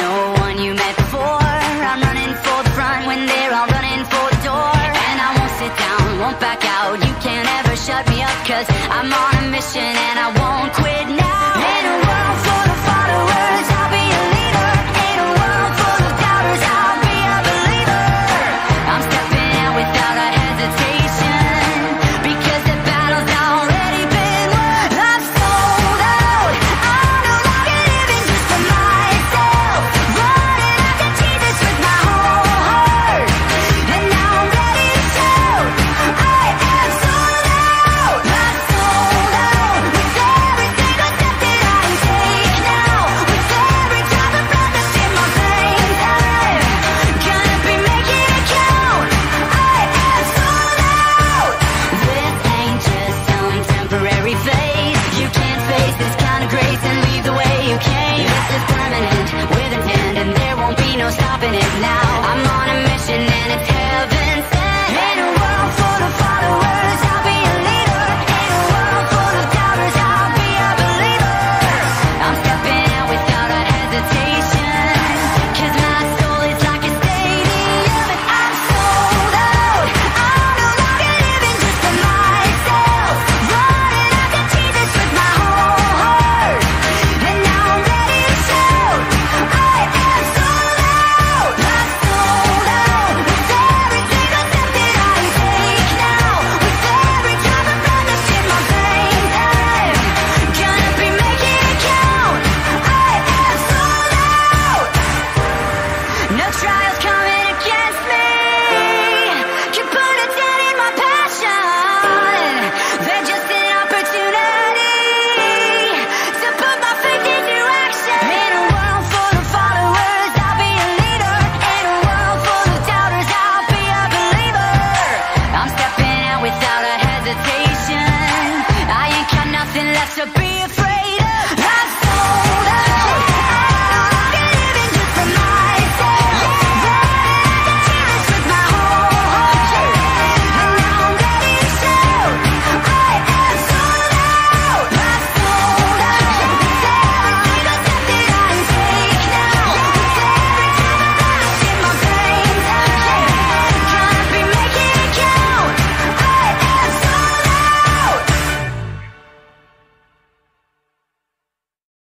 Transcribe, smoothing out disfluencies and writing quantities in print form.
no one you met before. I'm running for the front when they're all running for the door. And I won't sit down, won't back out. You can't ever shut me up, 'cause I'm on a mission and I won't